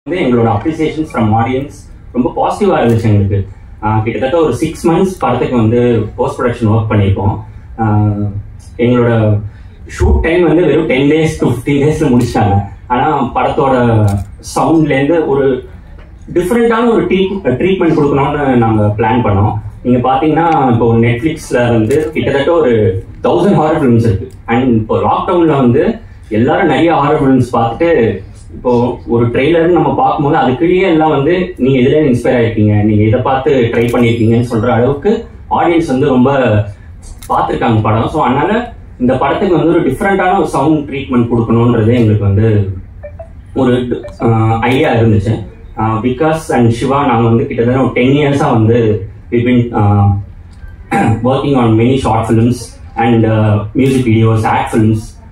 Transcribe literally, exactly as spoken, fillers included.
எங்களோட appreciations from audience ரொம்ப பாசிட்டிவா இருந்துச்சு. எங்களுக்கு கிட்டத்தட்ட ஒரு சிக்ஸ் மந்த்ஸ் படத்துக்கு வந்து போஸ்ட் ப்ரொடக்ஷன் ஒர்க் பண்ணியிருக்கோம். எங்களோட ஷூட் டைம் வந்து வெறும் டென் டேஸ் டு ஃபிஃப்டீன் டேஸ்ல முடிச்சிட்டாங்க. ஆனா படத்தோட சவுண்ட்லேருந்து ஒரு டிஃப்ரெண்டான ஒரு ட்ரீட் ட்ரீட்மெண்ட் கொடுக்கணும்னு நாங்கள் பிளான் பண்ணோம். நீங்க பாத்தீங்கன்னா இப்போ நெட்ஃபிளிக்ஸ்ல வந்து கிட்டத்தட்ட ஒரு தௌசண்ட் ஹாரர் ஃபிலிம்ஸ் இருக்கு. அண்ட் இப்போ லாக்டவுன்ல வந்து எல்லாரும் நிறைய ஹாரர் ஃபிலிம்ஸ் பார்த்துட்டு இப்போ ஒரு ட்ரெய்லர் நம்ம பார்க்கும்போது அதுக்குள்ளேயே எல்லாம் வந்து நீங்க எதுல இன்ஸ்பயர் ஆயிருக்கீங்க, நீங்க இதை பார்த்து ட்ரை பண்ணிருக்கீங்கன்னு சொல்ற அளவுக்கு ஆடியன்ஸ் வந்து ரொம்ப பார்த்துருக்காங்க படம். ஸோ அதனால இந்த படத்துக்கு வந்து ஒரு டிஃப்ரெண்டான ஒரு சவுண்ட் ட்ரீட்மெண்ட் கொடுக்கணுன்றது எங்களுக்கு வந்து ஒரு ஐடியா இருந்துச்சு. விகாஸ் அண்ட் சிவா நாங்கள் வந்து கிட்டத்தட்ட ஒரு டென் இயர்ஸா வந்து we've been uh, working on many short films and uh, music videos, ad films.